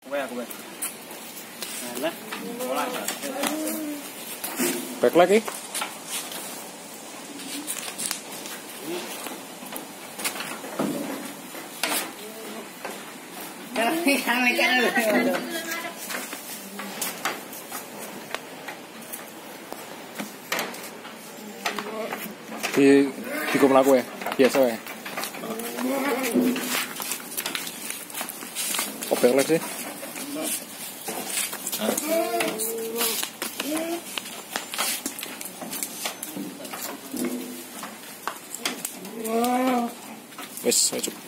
Kowe. Lah, ora. Back lagi. Di kum laku ya, biasa ya. Kopek lagi sih. Wes, cukup.